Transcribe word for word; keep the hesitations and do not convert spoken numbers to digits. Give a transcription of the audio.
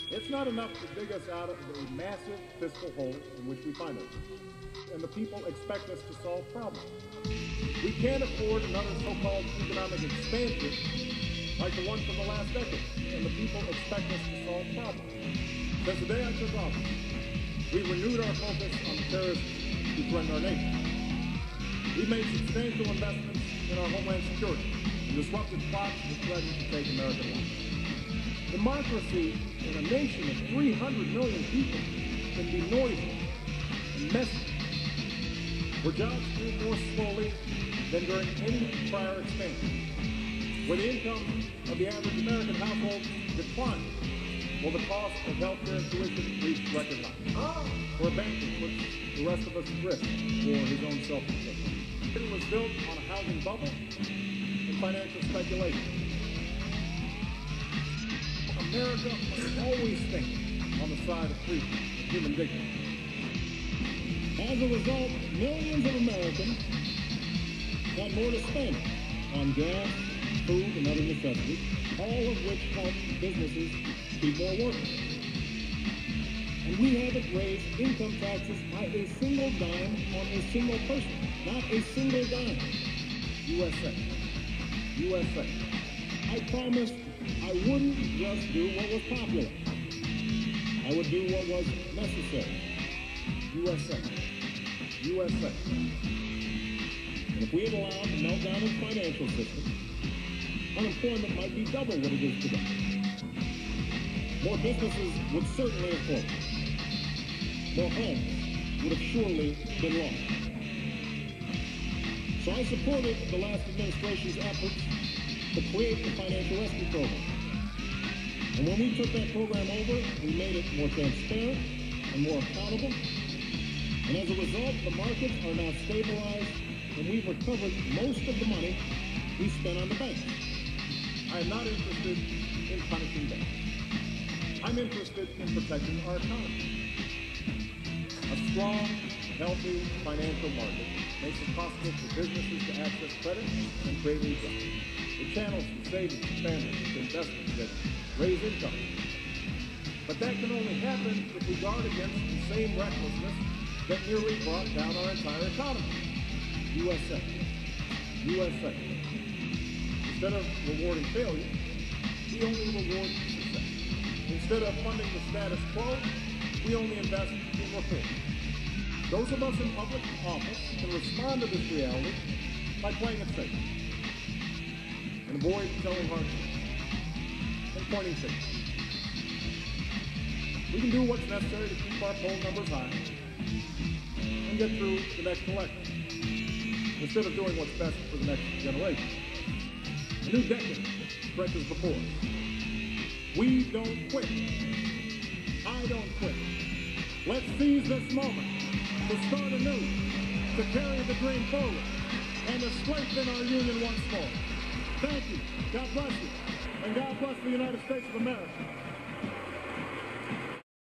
It's not enough to dig us out of the massive fiscal hole in which we find ourselves. And the people expect us to solve problems. We can't afford another so-called economic expansion like the one from the last decade. And the people expect us to solve problems. Since the day I took office, we renewed our focus on the terrorists who threaten our nation. We made substantial investments in our homeland security and disrupted plots that threaten to take American life. Democracy in a nation of three hundred million people can be noisy and messy, where jobs grew more slowly than during any prior expansion, where the income of the average American household declined, while the cost of health care and tuition reached record highs, where a banker puts the rest of us at risk for his own self-protection. It was built on a housing bubble and financial speculation. America must always think on the side of freedom and human dignity. As a result, millions of Americans had more to spend on gas, food, and other necessities, all of which help businesses keep more workers. And we haven't raised income taxes by a single dime on a single person. Not a single dime. U S A. U S A. I promised I wouldn't just do what was popular. I would do what was necessary. U S A. U S A. And if we had allowed the meltdown of the financial system, unemployment might be double what it is today. More businesses would certainly have closed. More homes would have surely been lost. So I supported the last administration's efforts to create the financial rescue program. And when we took that program over, we made it more transparent and more accountable. And as a result, the markets are now stabilized, and we've recovered most of the money we spent on the banks. I am not interested in punishing banks. I'm interested in protecting our economy. A strong, healthy financial market makes it possible for businesses to access credit and create new jobs. It channels from savings to families to investments that raise income. But that can only happen if we guard against the same recklessness that nearly brought down our entire economy. U S A. U S A. Instead of rewarding failure, we only reward success. Instead of funding the status quo, we only invest in reform. Those of us in public office can respond to this reality by playing it safe and avoid telling hard truths and pointing fingers. We can do what's necessary to keep our poll numbers high and get through the next election, instead of doing what's best for the next generation. A new decade stretches before us. We don't quit. I don't quit. Let's seize this moment to start anew, to carry the dream forward, and to strengthen our union once more. Thank you. God bless you. And God bless the United States of America.